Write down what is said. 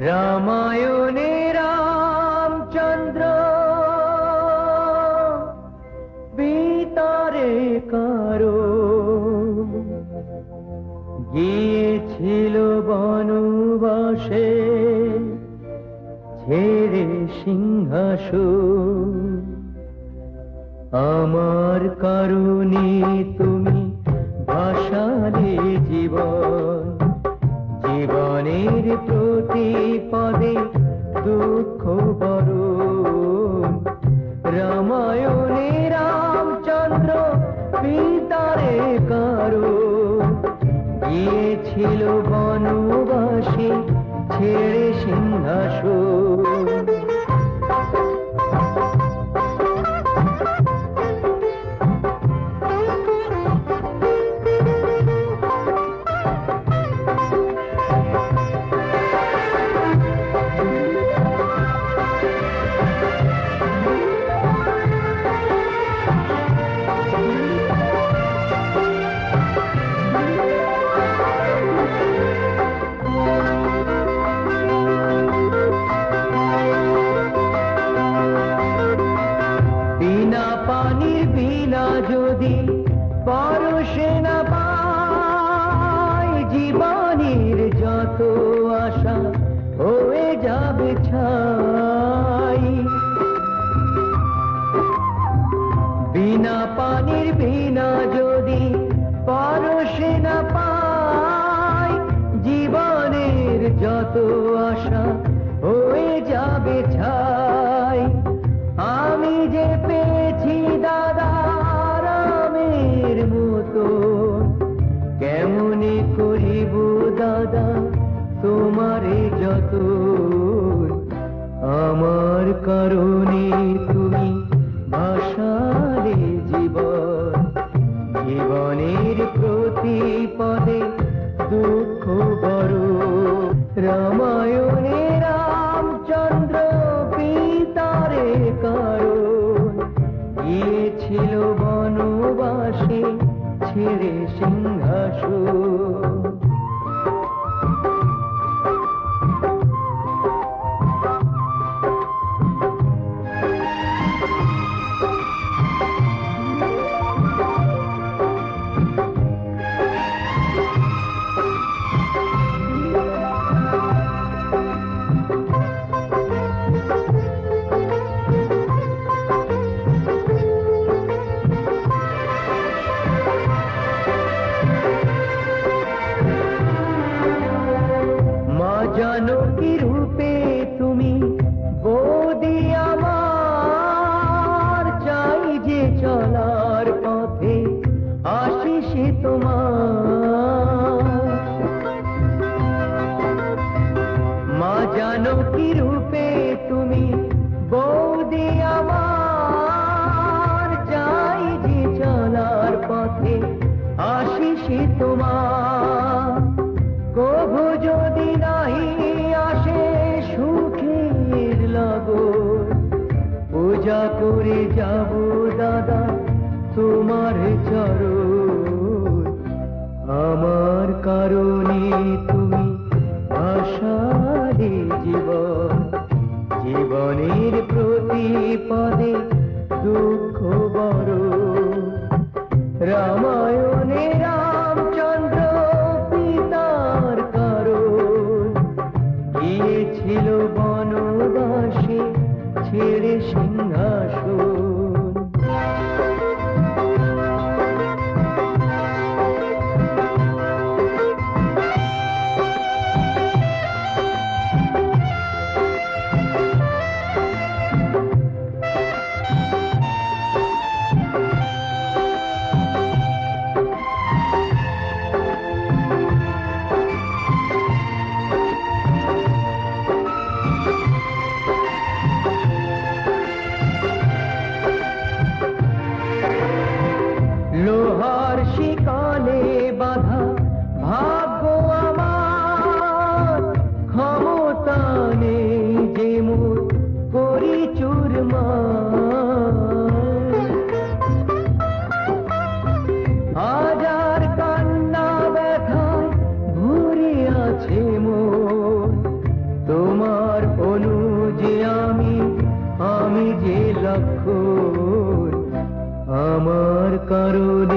রামায়ণে রামচন্দ্র বিতারে কারো গিয়েছিল বনবাসে ছেড়ে সিংহাসন। আমার কারণে তুমি ভাসালে জীবন, জীবনের প্রতিপদে দুঃখ বরণ। রামায়ণে রামচন্দ্র পিতারে কারো গিয়েছিল বনবাসে ছেড়ে সিংহাসন। বিনা পানির বিনা যদি পরশে না পাই, জীবনের যত আশা হয়ে যাবে ছাই। বিনা পানির বিনা যদি পরশে না পাই, জীবনের যত আশা হয়ে যাবে ছাই। আমি যে পেয়েছি দাদা রামের মতো, কেমনে করিব দাদা তোমারে যত। আমার কারণে তুমি ভাসালে জীবন, জীবনের প্রতিপদে দুঃখ বড়। রামায়ণে রামচন্দ্র পিতারে কারণ গিয়েছিল বনবাসে ছেড়ে সিংহাসন। জানকী রূপে তুমি বৌদি আমার, চাই যে চলার পথে আশিস তোমার। মা জানকী রূপে তুমি বৌদি আমার, চাই যে চলার পথে আশিস তোমার। কভু যদি নাহি আসে সুখের লগন, পূজা করে যাব দাদা তোমার চরণ। আমার কারণে তুমি ভাসালে জীবন, জীবনের প্রতিপদে দুঃখ বড়। রামায়ণে রামচন্দ্র পিতার কারণ গিয়েছিল বনবাসে ছেড়ে সিংহাসন। স্বাক্ষর আমার কারণে